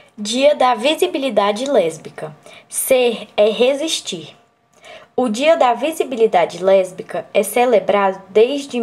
Dia da Visibilidade Lésbica. Ser é resistir. O Dia da Visibilidade Lésbica é celebrado desde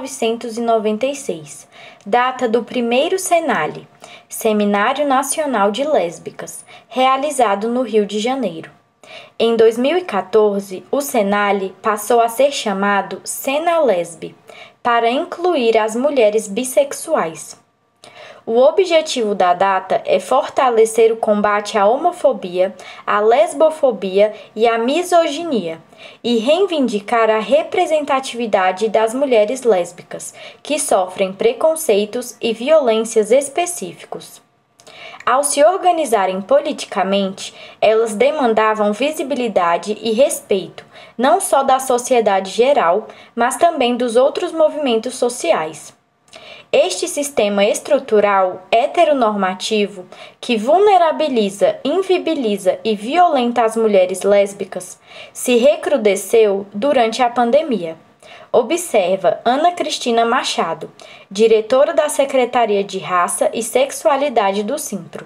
1996, data do primeiro Senale, Seminário Nacional de Lésbicas, realizado no Rio de Janeiro. Em 2014, o Senale passou a ser chamado Senalesb, para incluir as mulheres bissexuais. O objetivo da data é fortalecer o combate à homofobia, à lesbofobia e à misoginia, e reivindicar a representatividade das mulheres lésbicas, que sofrem preconceitos e violências específicos. Ao se organizarem politicamente, elas demandavam visibilidade e respeito, não só da sociedade geral, mas também dos outros movimentos sociais. Este sistema estrutural heteronormativo, que vulnerabiliza, invibiliza e violenta as mulheres lésbicas, se recrudesceu durante a pandemia. Observa Ana Cristina Machado, diretora da Secretaria de Raça e Sexualidade do Simpro.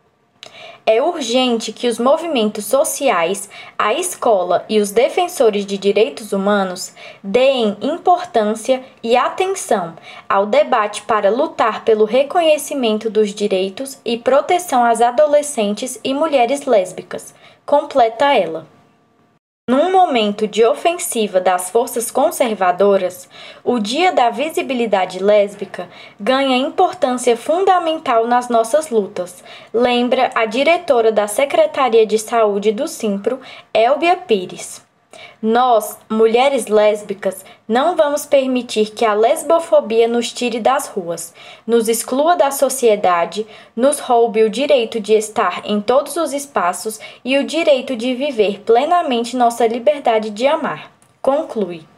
É urgente que os movimentos sociais, a escola e os defensores de direitos humanos deem importância e atenção ao debate para lutar pelo reconhecimento dos direitos e proteção às adolescentes e mulheres lésbicas, completa ela. Num momento de ofensiva das forças conservadoras, o Dia da Visibilidade Lésbica ganha importância fundamental nas nossas lutas, lembra a diretora da Secretaria de Saúde do Simpro, Elbia Pires. Nós, mulheres lésbicas, não vamos permitir que a lesbofobia nos tire das ruas, nos exclua da sociedade, nos roube o direito de estar em todos os espaços e o direito de viver plenamente nossa liberdade de amar. Conclui.